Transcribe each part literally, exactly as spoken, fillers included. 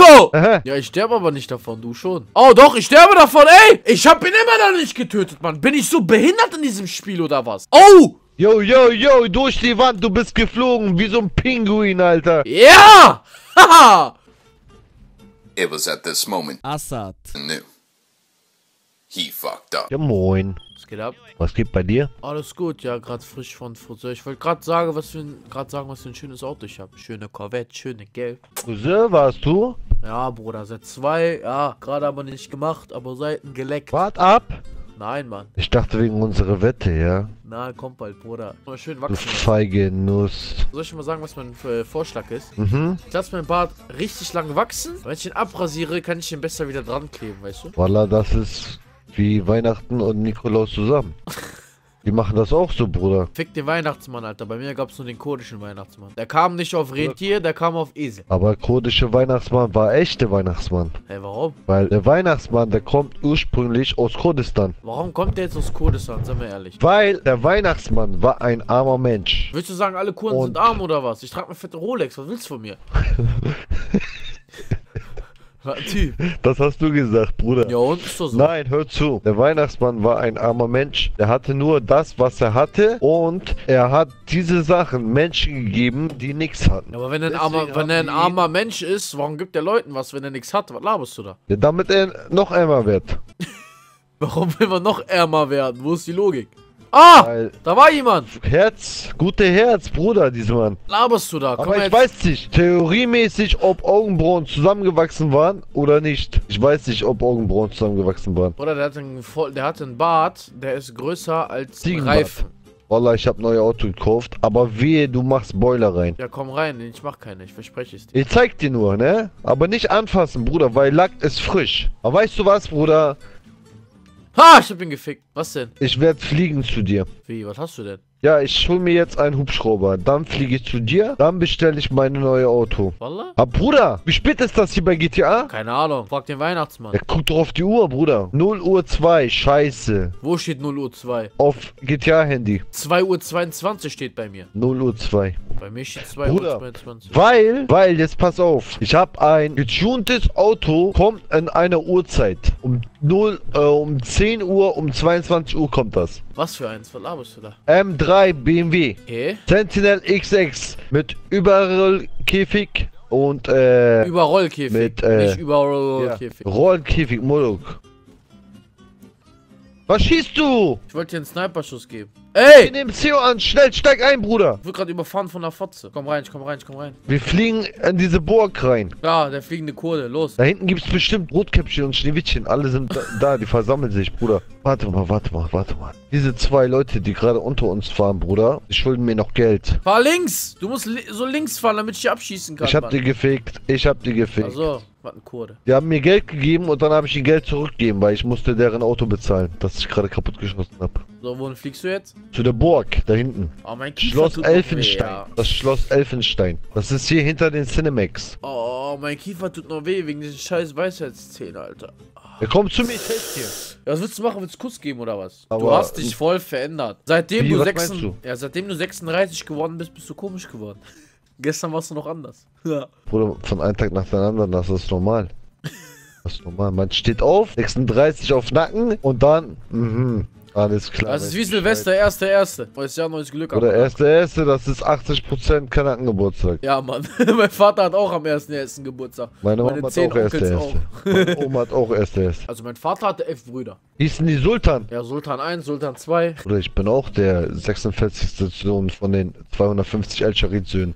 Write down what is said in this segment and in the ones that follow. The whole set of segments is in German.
Paco! Aha. Ja, ich sterbe aber nicht davon, du schon. Oh doch, ich sterbe davon, ey! Ich hab ihn immer noch nicht getötet, Mann. Bin ich so behindert in diesem Spiel oder was? Oh! Yo, yo, yo, durch die Wand, du bist geflogen, wie so ein Pinguin, Alter. Ja! Haha! It was at this moment Assad. I knew. He fucked up. Ja, moin. Was geht ab? Was geht bei dir? Alles gut, ja, gerade frisch von Friseur. Ich wollte gerade sagen, was für ein, gerade sagen, was für ein schönes Auto ich habe. Schöne Corvette, schöne Gelb. Friseur warst du? Ja, Bruder, seit zwei, ja, gerade aber nicht gemacht, aber Seiten geleckt. Wart ab. Nein, Mann. Ich dachte wegen unserer Wette, ja? Na, kommt bald, Bruder. Mal schön Du wachsen. feige Nuss. Soll ich mal sagen, was mein äh, Vorschlag ist? Mhm. Ich lasse meinen Bart richtig lang wachsen. Wenn ich ihn abrasiere, kann ich ihn besser wieder dran kleben, weißt du? Voila, das ist wie Weihnachten und Nikolaus zusammen. Die machen das auch so, Bruder. Fick den Weihnachtsmann, Alter. Bei mir gab es nur den kurdischen Weihnachtsmann. Der kam nicht auf Rentier, der kam auf Esel. Aber kurdische Weihnachtsmann war echte Weihnachtsmann. Hey, warum? Weil der Weihnachtsmann, der kommt ursprünglich aus Kurdistan. Warum kommt der jetzt aus Kurdistan, sind wir ehrlich? Weil der Weihnachtsmann war ein armer Mensch. Willst du sagen, alle Kurden Und- sind arm oder was? Ich trage mir fette Rolex, was willst du von mir? Was ein Typ. Das hast du gesagt, Bruder. Ja und? Ist doch so. Nein, hör zu. Der Weihnachtsmann war ein armer Mensch. Der hatte nur das, was er hatte. Und er hat diese Sachen Menschen gegeben, die nichts hatten. Aber wenn er ein, Deswegen armer, wenn haben er ein die- armer Mensch ist, warum gibt der Leuten was, wenn er nichts hat? Was laberst du da? Ja, damit er noch ärmer wird. Warum will man noch ärmer werden? Wo ist die Logik? Ah! Weil Da war jemand! Herz, gute Herz, Bruder, dieser Mann. Laberst du da? Komm Aber ich jetzt. weiß nicht, theoriemäßig, ob Augenbrauen zusammengewachsen waren oder nicht. Ich weiß nicht, ob Augenbrauen zusammengewachsen waren. Bruder, der hat einen, voll, der hat einen Bart, der ist größer als Ziegenbart. Reifen. Wallah, ich habe neue Auto gekauft, aber wehe, du machst Boiler rein. Ja, komm rein, ich mach keine, ich verspreche es dir. Ich zeig dir nur, ne? Aber nicht anfassen, Bruder, weil Lack ist frisch. Aber weißt du was, Bruder? Ha, ich hab ihn gefickt. Was denn? Ich werde fliegen zu dir. Wie, was hast du denn? Ja, ich hol mir jetzt einen Hubschrauber. Dann fliege ich zu dir. Dann bestelle ich meine neue Auto. Wallah? Aber Bruder, wie spät ist das hier bei G T A? Keine Ahnung, frag den Weihnachtsmann. Ja, guck doch auf die Uhr, Bruder. null Uhr zwei, scheiße. Wo steht null Uhr zwei? Auf G T A-Handy. zwei Uhr zweiundzwanzig steht bei mir. null Uhr zwei. Bei mir steht zwei Uhr Bruder, zweiundzwanzig. weil, weil, jetzt pass auf. Ich habe ein getuntes Auto, kommt in einer Uhrzeit. Um null, äh, um zehn Uhr, um zweiundzwanzig Uhr kommt das. Was für eins? Was laberst du da? M drei B M W. Hä? Sentinel X sechs mit Überrollkäfig und äh Überrollkäfig. mit, äh, Nicht Überrollkäfig. ja, Rollkäfig, Molok. Was schießt du? Ich wollte dir einen Sniperschuss geben. Ey! In dem C O an, schnell, steig ein, Bruder. Ich wurde gerade überfahren von der Fotze. Komm rein, ich komm rein, ich komm rein. Wir fliegen in diese Burg rein. Ja, der fliegende Kurde, los. Da hinten gibt's bestimmt Rotkäppchen und Schneewittchen. Alle sind da, da, die versammeln sich, Bruder. Warte mal, warte mal, warte mal. Diese zwei Leute, die gerade unter uns fahren, Bruder, die schulden mir noch Geld. Fahr links! Du musst li so links fahren, damit ich dich abschießen kann. Ich hab Mann. die gefickt, ich hab die gefickt. Also, was ein Kurde. Die haben mir Geld gegeben und dann habe ich ihnen Geld zurückgegeben, weil ich musste deren Auto bezahlen, das ich gerade kaputt geschossen habe. So, wohin fliegst du jetzt? Zu der Burg, da hinten. Oh, mein Kiefer Schloss tut noch Elfenstein. weh, ja. Das Schloss Elfenstein. Das ist hier hinter den Cinemax. Oh, mein Kiefer tut noch weh wegen diesen scheiß Weisheitszähnen, Alter. Ja, komm zu mir, ich helf dir. Ja, was willst du machen? Willst du Kuss geben oder was? du Aber- hast dich voll verändert. Seitdem Wie, du, was sechs... meinst du? Ja, seitdem du sechsunddreißig geworden bist, bist du komisch geworden. Gestern warst du noch anders. Ja. Bruder, von einem Tag nach dem anderen, das ist normal. Das ist normal. Man steht auf, sechsunddreißig auf Nacken und dann, mhm, alles klar. Das ist weiß wie Bescheid. Silvester, erster erste. Neues Jahr, neues Glück. Oder Alter. erster erste, das ist achtzig Prozent Kanackengeburtstag. Ja, Mann. Mein Vater hat auch am ersten ersten Geburtstag. Meine Meine Mama hat zehn auch erster Onkels erste. Meine Oma hat auch erster erste. Also mein Vater hatte elf Brüder. Hießen die Sultan? Ja, Sultan eins, Sultan zwei. Oder ich bin auch der sechsundvierzigste Sohn von den zweihundertfünfzig El-Sharid-Söhnen.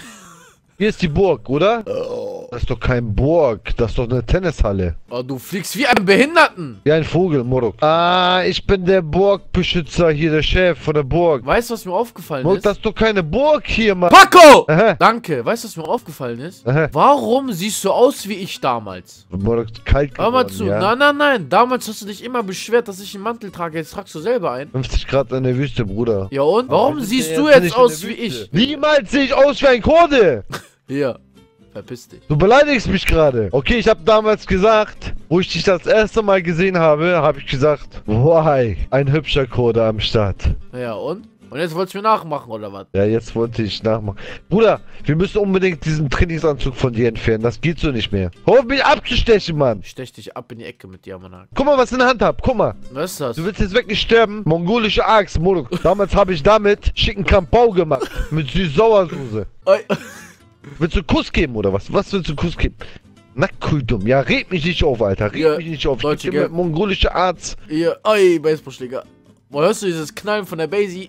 Hier ist die Burg, oder? Das ist doch kein Burg, das ist doch eine Tennishalle. Oh, du fliegst wie ein Behinderten. Wie ein Vogel, Morok. Ah, ich bin der Burgbeschützer hier, der Chef von der Burg. Weißt du, was mir aufgefallen Morok, ist? das ist doch keine Burg hier, Mann. Paco! Aha. Danke. Weißt du, was mir aufgefallen ist? Aha. Warum siehst du aus wie ich damals? Morok, kalt Hör mal geworden, zu. ja? Nein, nein, nein. Damals hast du dich immer beschwert, dass ich einen Mantel trage. Jetzt tragst du selber ein. fünfzig Grad in der Wüste, Bruder. Ja und? Warum wir sind siehst ja du jetzt jetzt nicht in aus der wie Wüste. ich? Niemals sehe ich aus wie ein Kurde. Hier. Verpiss dich. Du beleidigst mich gerade. Okay, ich habe damals gesagt, wo ich dich das erste Mal gesehen habe, habe ich gesagt, wow, ein hübscher Kurde am Start. Ja und? Und jetzt wolltest du mir nachmachen, oder was? Ja, jetzt wollte ich nachmachen. Bruder, wir müssen unbedingt diesen Trainingsanzug von dir entfernen. Das geht so nicht mehr. Hör auf mich abzustechen, Mann. Ich stech dich ab in die Ecke mit dir, Mann. Guck mal, was ich in der Hand hab. Guck mal. Was ist das? Du willst jetzt wirklich sterben? Mongolische Axt, Moruk. Damals habe ich damit schicken Kampau gemacht. Mit Süß-Sauersoße. Oi. Willst du einen Kuss geben, oder was? Was willst du einen Kuss geben? Na, cool, dumm. Ja, red mich nicht auf, Alter. Red Ja, mich nicht auf. Deutsche Ich geb dir Geld. mit mongolische Arzt. Hier, oi, Baseballschläger. Wo hörst du dieses Knallen von der Basie?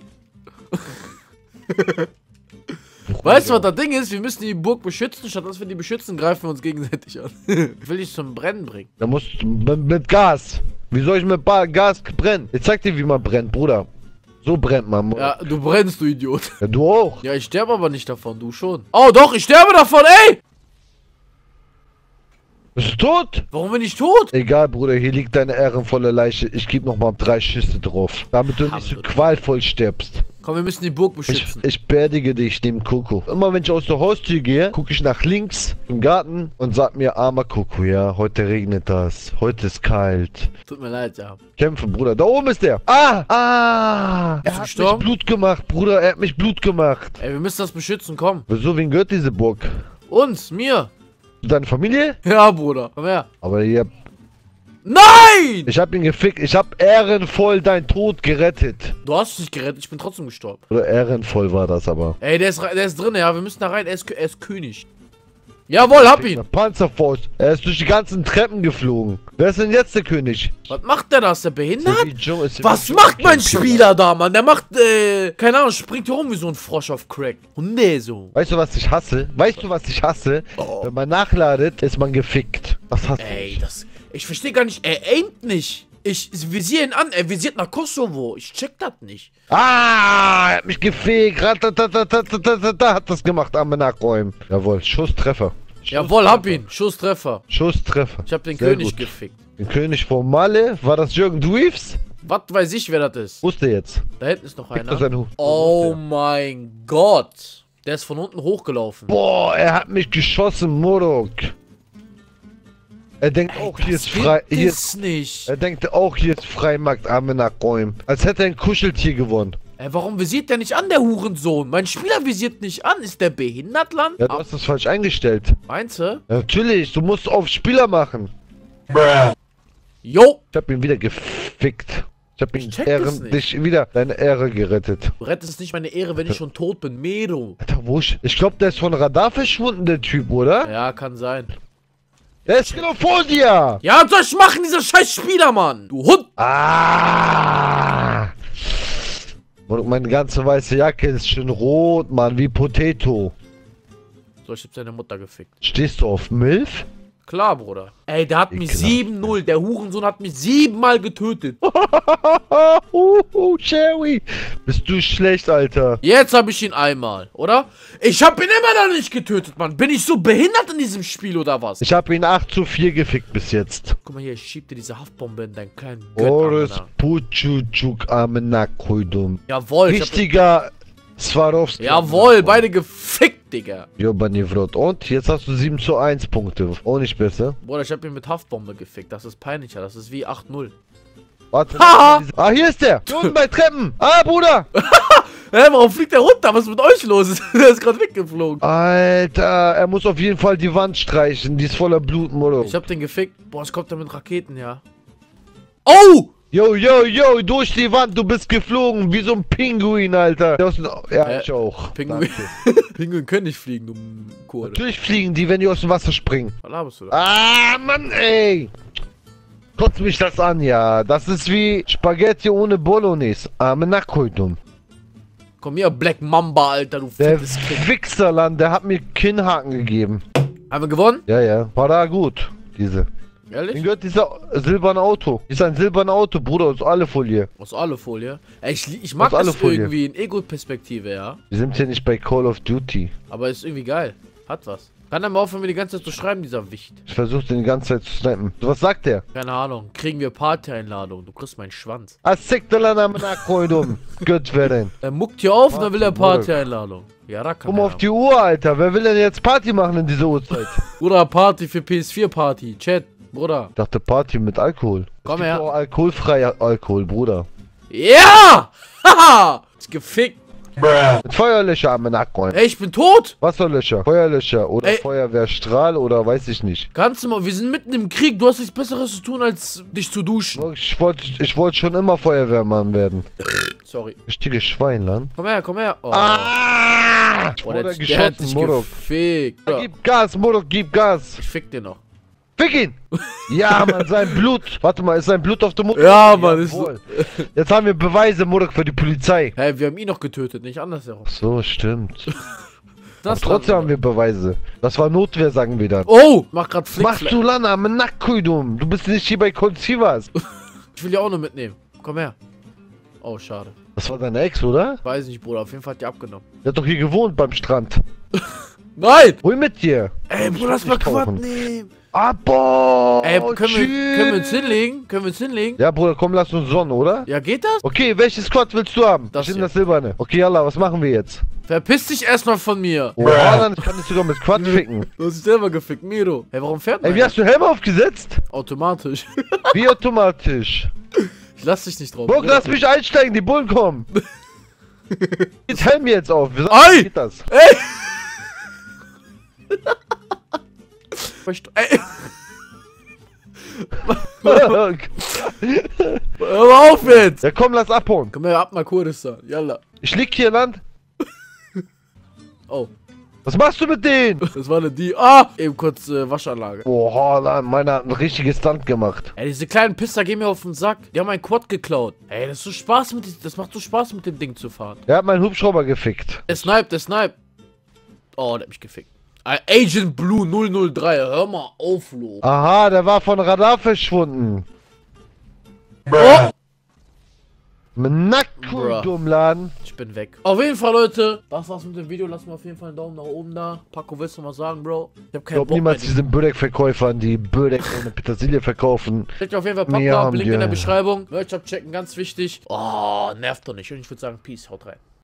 Weißt du, was das Ding ist? Wir müssen die Burg beschützen. Statt dass wir die beschützen, greifen wir uns gegenseitig an. Ich will dich zum Brennen bringen. Da musst du mit, mit Gas. Wie soll ich mit ba Gas brennen? Ich zeig dir, wie man brennt, Bruder. So brennt man. Ja, du brennst, du Idiot. Ja, du auch. Ja, ich sterbe aber nicht davon, du schon. Oh, doch, ich sterbe davon, ey! Bist du tot? Warum bin ich tot? Egal, Bruder, hier liegt deine ehrenvolle Leiche. Ich gebe nochmal drei Schüsse drauf. Damit du nicht so qualvoll stirbst. Komm, wir müssen die Burg Ich, beschützen. ich beerdige dich neben Coco. Immer wenn ich aus der Haustür gehe, gucke ich nach links im Garten und sag mir, armer Coco, ja, heute regnet das. Heute ist kalt. Tut mir leid, ja. Kämpfen, Bruder. Da oben ist der. Ah! Ah! Er hat mich gestorben? Blut gemacht, Bruder. Er hat mich Blut gemacht. Ey, wir müssen das beschützen, komm. Wieso, wen gehört diese Burg? Uns, mir. Deine Familie? Ja, Bruder, komm her. Aber ihr... Nein! Ich hab ihn gefickt. Ich hab ehrenvoll deinen Tod gerettet. Du hast dich gerettet, ich bin trotzdem gestorben. Oder ehrenvoll war das aber. Ey, der ist, der ist drin, ja, wir müssen da rein, er ist, er ist König. Jawohl, hab ihn. Panzerfaust. Er ist durch die ganzen Treppen geflogen. Wer ist denn jetzt der König? Was macht der da? Ist der behindert? Ist der wie Joe- ist der Was wie macht mein Joe- Spieler da, Mann? Der macht, äh, keine Ahnung, springt hier rum wie so ein Frosch auf Crack. Und nee, so. Weißt du, was ich hasse? Weißt du, was ich hasse? Oh. Wenn man nachladet, ist man gefickt. Das hasse Ey, ich. das, ich verstehe gar nicht, er aimt nicht. Ich visiere ihn an, er visiert nach Kosovo. Ich check das nicht. Ah, er hat mich gefickt. Ratatatatatatatata, hat das gemacht, Arme nachräumen. Jawohl, Schusstreffer. Jawohl, hab ihn. Schusstreffer. Schusstreffer. Ich hab den Sehr König gut. gefickt. Den König von Malle, war das Jürgen Drews? Was weiß ich, wer das ist. Wusste jetzt. Da hinten ist noch Gibt das einer. einen Hut? Oh mein Gott. Der ist von unten hochgelaufen. Boah, er hat mich geschossen, Morok. Er denkt Ey, auch, hier das ist frei. gibt Hier es nicht. Er denkt auch, hier ist Freimarkt, Arme nachräumen. Als hätte er ein Kuscheltier gewonnen. Ey, warum visiert der nicht an, der Hurensohn? Mein Spieler visiert nicht an. Ist der behindert, Land? Ja, du hast das falsch eingestellt. Meinst du? Ja, natürlich, du musst auf Spieler machen. Jo. Ich hab ihn wieder gefickt. Ich hab ihn Ich check das Ehren, nicht. dich wieder deine Ehre gerettet. Du rettest nicht meine Ehre, wenn ich schon tot bin. Mero. Alter, wo ich... Ich glaube, der ist von Radar verschwunden, der Typ, oder? Ja, kann sein. Der ist genau vor dir! Ja, was soll ich machen, dieser scheiß Spieler, Mann? Du Hund. Ah! Und meine ganze weiße Jacke ist schön rot, Mann, wie Potato. So, ich hab seine Mutter gefickt. Stehst du auf Milf? Klar, Bruder. Ey, der hat mich Ekelhaft. sieben null. Der Hurensohn hat mich siebenmal getötet. uh, Sherry. Bist du schlecht, Alter. Jetzt habe ich ihn einmal, oder? Ich hab ihn immer noch nicht getötet, Mann. Bin ich so behindert in diesem Spiel, oder was? Ich habe ihn acht zu vier gefickt bis jetzt. Guck mal hier, ich schieb dir diese Haftbombe in deinen kleinen Boris Götter. Puchuchuk Amenakoidum. Jawohl, ich hab, Richtiger Swarovski. jawohl, beide gefickt, Digga. Jobanivrot. Und jetzt hast du sieben zu eins Punkte. Auch nicht besser. Bruder, ich hab ihn mit Haftbombe gefickt. Das ist peinlicher. Das ist wie acht null. Warte. Haha. Ah, hier ist der. Hier unten bei Treppen. Ah, Bruder. Hä, warum fliegt der runter? Was ist mit euch los? Der ist gerade weggeflogen. Alter, er muss auf jeden Fall die Wand streichen. Die ist voller Blut, Moro. Ich hab den gefickt. Boah, es kommt da mit Raketen, ja. Oh! Yo, yo, yo, durch die Wand, du bist geflogen, wie so ein Pinguin, Alter. Aus dem- Ja, Äh, ich auch. Pinguin. Danke. Pinguin können nicht fliegen, du Kurde. Natürlich fliegen die, wenn die aus dem Wasser springen. Was laberst du da? Ah, Mann, ey. Kotzt mich das an, ja. Das ist wie Spaghetti ohne Bolognese. Arme Nachkoidum. Komm hier, Black Mamba, Alter, du Der fettes Kind. Wichserland, der hat mir Kinnhaken gegeben. Haben wir gewonnen? Ja, ja. War da gut, diese. Dem Ehrlich? gehört dieser silberne Auto. Ist ein silbernes Auto, Bruder, aus Alufolie. Aus Alufolie. Ey, ich, li- ich mag Aus das Alufolie. irgendwie in Ego-Perspektive, ja. Wir sind hier nicht bei Call of Duty. Aber ist irgendwie geil. Hat was. Kann er mal aufhören, mir die ganze Zeit zu schreiben, dieser Wicht. Ich versuche den die ganze Zeit zu snipen. So, was sagt der? Keine Ahnung. Kriegen wir Party-Einladung. Du kriegst meinen Schwanz. Asektalana Nachkoidum. Gott werden. Er muckt hier auf und dann will er Bruder. Party-Einladung. Ja, da kann Guck mal auf die Uhr, Alter. Wer will denn jetzt Party machen in dieser Uhrzeit? Bruder, Party für P S vier Party. Chat, Bruder. Ich dachte Party mit Alkohol. Komm es gibt her. auch alkoholfreier Alkohol, Bruder. Ja! Haha! Ist gefickt. Mit Feuerlöscher am Nacken. Ey, ich bin tot. Wasserlöscher, Feuerlöscher oder Ey. Feuerwehrstrahl oder weiß ich nicht. Kannst du mal, wir sind mitten im Krieg. Du hast nichts Besseres zu tun, als dich zu duschen. Ich wollte ich wollt schon immer Feuerwehrmann werden. Sorry. Richtiges Schweinland. Komm her, komm her. Oh. Ah! Boah, Oder der, der hat geschossen, dich Murok. gefickt. Gib Gas, Murok, gib Gas. Ich fick dir noch. Fick ihn! Ja, Mann, sein Blut. Warte mal, ist sein Blut auf dem Mund? Ja, Mann, ist Jawohl. Jetzt haben wir Beweise, Murok, für die Polizei. Hä, hey, wir haben ihn noch getötet, nicht andersherum. So, stimmt. Das Trotzdem haben wir Beweise. Das war Notwehr, sagen wir dann. Oh! Mach grad Flick. Machst du Lana, mit Nackkuidum. Du bist nicht hier bei Colsivas. Ich will die auch noch mitnehmen. Komm her. Oh, schade. Das war deine Ex, oder? Weiß nicht, Bruder. Auf jeden Fall hat die abgenommen. Der hat doch hier gewohnt beim Strand. Nein! Hol mit dir. Ey, Bruder, lass mal nicht Quad tauchen. nehmen. Abo! Ey, können wir, können wir uns hinlegen? Können wir uns hinlegen? Ja, Bruder, komm, lass uns sonnen, oder? Ja, geht das? Okay, welches Squad willst du haben? Das ich nehme hier. das silberne. Okay, Yalla, was machen wir jetzt? Verpiss dich erstmal von mir. Oha, dann kann ich sogar mit Quad ficken. Du hast dich selber gefickt, Miro. Hey, warum fährt man? Ey, wie hast du Helm aufgesetzt? Automatisch. Wie automatisch? Ich lass dich nicht drauf. Burg, lass mich einsteigen, die Bullen kommen. Geht Helm jetzt auf. Wie Ei! geht das? Ey! Ey! Hör mal auf jetzt! Ja, komm, lass abhauen. Komm her, ab nach Kurdistan. Yalla. Ich lieg hier, Land. Oh, Was machst du mit denen? das war eine die. Ah! Eben kurz äh, Waschanlage. Oha, Land, meiner hat ein richtiges Stunt gemacht. Ey, diese kleinen Pisser gehen mir auf den Sack. Die haben meinen Quad geklaut. Ey, das ist so Spaß mit diesem- das macht so Spaß mit dem Ding zu fahren. Er hat meinen Hubschrauber gefickt. Der Snipe, der Snipe. Oh, der hat mich gefickt. Äh, Agent Blue null null drei, hör mal auf, Lo. Aha, der war von Radar verschwunden. Oh! Mit Nackkuidum, Laden. Ich bin weg. Auf jeden Fall, Leute, das war's mit dem Video. Lasst mir auf jeden Fall einen Daumen nach oben da. Paco, willst du mal sagen, Bro? Ich hab Ich keinen glaub Bock niemals mehr. diesen Bödek-Verkäufern, die Bödek ohne Petersilie verkaufen. Checkt auf jeden Fall Mehr Paco ab, haben Link die, in der ja. Beschreibung. Merch abchecken, ganz wichtig. Oh, nervt doch nicht. Und ich würde sagen, Peace, haut rein.